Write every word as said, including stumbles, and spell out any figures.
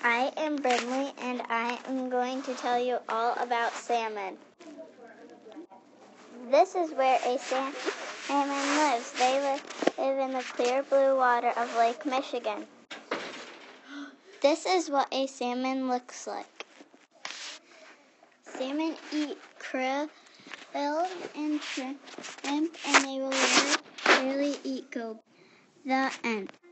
I am Brindley, and I am going to tell you all about salmon. This is where a salmon lives. They live in the clear blue water of Lake Michigan. This is what a salmon looks like. Salmon eat krill and shrimp, and they will rarely eat goby. The end.